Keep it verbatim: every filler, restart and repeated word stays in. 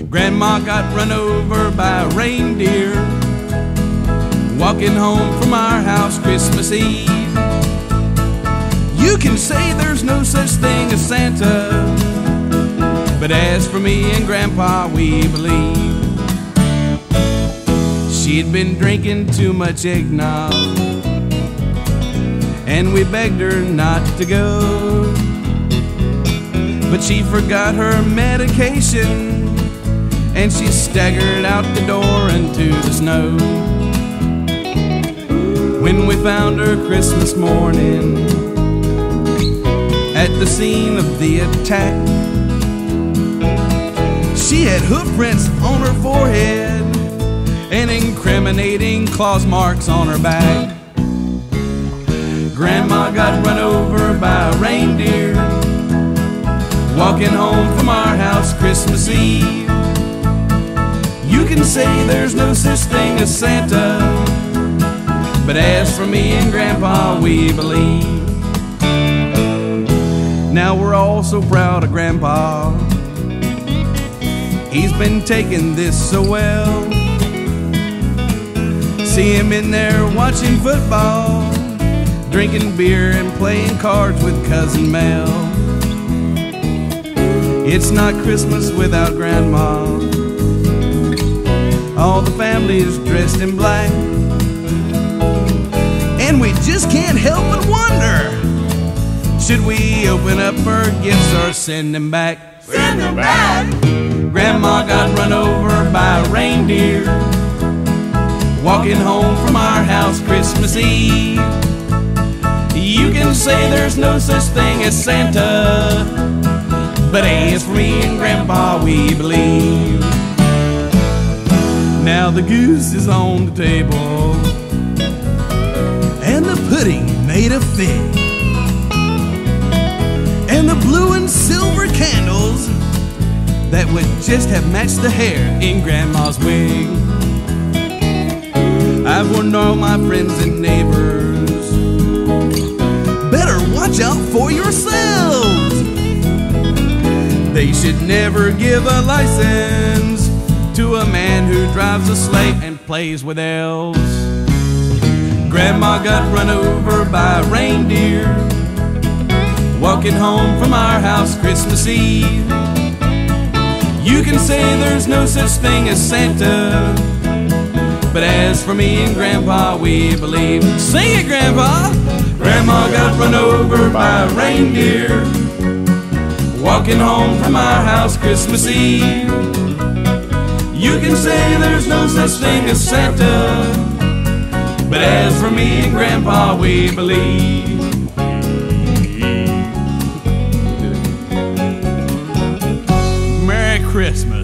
Grandma got run over by a reindeer walking home from our house Christmas Eve. You can say there's no such thing as Santa, but as for me and Grandpa, we believe. She'd been drinking too much eggnog, and we begged her not to go, but she forgot her medication, and she staggered out the door into the snow. When we found her Christmas morning at the scene of the attack, she had hoof prints on her forehead and incriminating claws marks on her back. Grandma got run over by a reindeer walking home from our house Christmas Eve. You can say there's no such thing as Santa, but as for me and Grandpa, we believe. Now we're all so proud of Grandpa. He's been taking this so well. See him in there watching football, drinking beer and playing cards with Cousin Mel. It's not Christmas without Grandma. All the family is dressed in black, and we just can't help but wonder, should we open up her gifts or send them back? Send them back! Grandma got run over by a reindeer walking home from our house Christmas Eve. You can say there's no such thing as Santa, but as for me and Grandpa, we believe. Now the goose is on the table and the pudding made of fig, and the blue and silver candles that would just have matched the hair in Grandma's wig. I've warned all my friends and neighbors, better watch out for yourselves. They should never give a license to a man who drives a sleigh and plays with elves. Grandma got run over by a reindeer walking home from our house Christmas Eve. You can say there's no such thing as Santa, but as for me and Grandpa, we believe. Sing it, Grandpa! Grandma got run over by a reindeer walking home from our house Christmas Eve. You can say there's no such thing as Santa, but as for me and Grandpa, we believe. Merry Christmas.